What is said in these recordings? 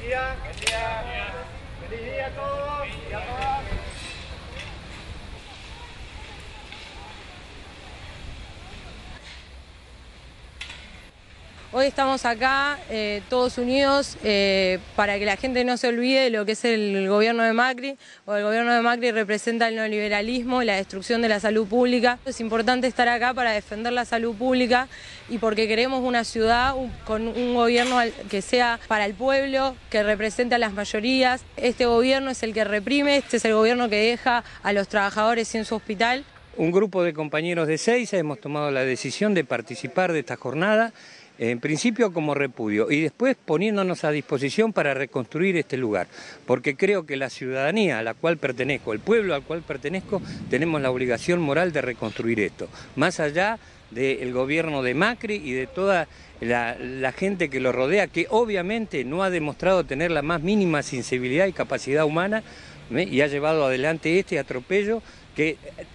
día. Buen día. Feliz día a todos y a todas. Hoy estamos acá todos unidos para que la gente no se olvide de lo que es el gobierno de Macri. El gobierno de Macri representa el neoliberalismo y la destrucción de la salud pública. Es importante estar acá para defender la salud pública y porque queremos una ciudad con un gobierno que sea para el pueblo, que represente a las mayorías. Este gobierno es el que reprime, este es el gobierno que deja a los trabajadores sin su hospital. Un grupo de compañeros de Ezeiza hemos tomado la decisión de participar de esta jornada, en principio como repudio y después poniéndonos a disposición para reconstruir este lugar, porque creo que la ciudadanía a la cual pertenezco, el pueblo al cual pertenezco, tenemos la obligación moral de reconstruir esto, más allá del gobierno de Macri y de toda la gente que lo rodea, que obviamente no ha demostrado tener la más mínima sensibilidad y capacidad humana, y ha llevado adelante este atropello que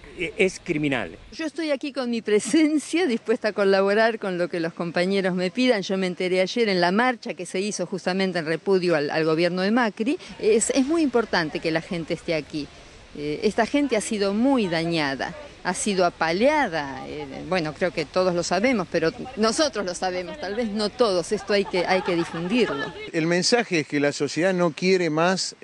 es criminal. Yo estoy aquí con mi presencia, dispuesta a colaborar con lo que los compañeros me pidan. Yo me enteré ayer en la marcha que se hizo justamente en repudio al gobierno de Macri. Es muy importante que la gente esté aquí. Esta gente ha sido muy dañada, ha sido apaleada. Bueno, creo que todos lo sabemos, pero nosotros lo sabemos, tal vez no todos. Esto hay que difundirlo. El mensaje es que la sociedad no quiere más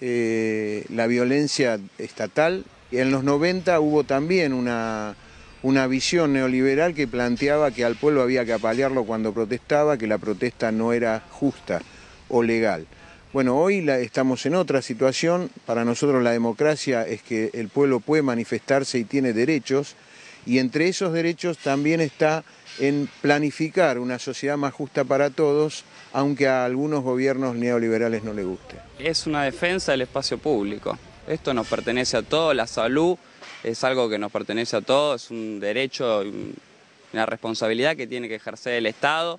la violencia estatal. En los 90 hubo también una visión neoliberal que planteaba que al pueblo había que apalearlo cuando protestaba, que la protesta no era justa o legal. Bueno, hoy estamos en otra situación. Para nosotros la democracia es que el pueblo puede manifestarse y tiene derechos, y entre esos derechos también está en planificar una sociedad más justa para todos, aunque a algunos gobiernos neoliberales no les guste. Es una defensa del espacio público. Esto nos pertenece a todos, la salud es algo que nos pertenece a todos, es un derecho, una responsabilidad que tiene que ejercer el Estado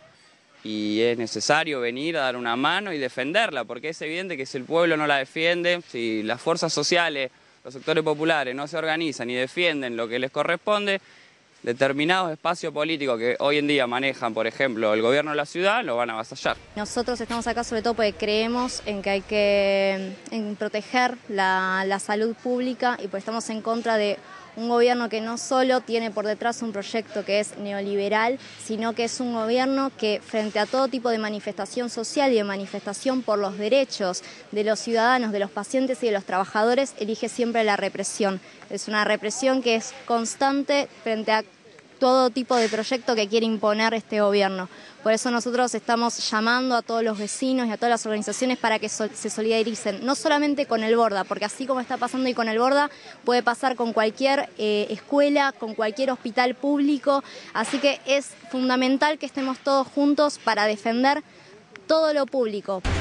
y es necesario venir a dar una mano y defenderla, porque es evidente que si el pueblo no la defiende, si las fuerzas sociales, los sectores populares no se organizan y defienden lo que les corresponde, determinados espacios políticos que hoy en día manejan, por ejemplo, el gobierno de la ciudad, lo van a avasallar. Nosotros estamos acá sobre todo porque creemos en que hay que proteger la salud pública y pues estamos en contra de un gobierno que no solo tiene por detrás un proyecto que es neoliberal, sino que es un gobierno que frente a todo tipo de manifestación social y de manifestación por los derechos de los ciudadanos, de los pacientes y de los trabajadores, elige siempre la represión. Es una represión que es constante frente a todo tipo de proyecto que quiere imponer este gobierno. Por eso nosotros estamos llamando a todos los vecinos y a todas las organizaciones para que se solidaricen, no solamente con el Borda, porque así como está pasando y con el Borda, puede pasar con cualquier escuela, con cualquier hospital público, así que es fundamental que estemos todos juntos para defender todo lo público.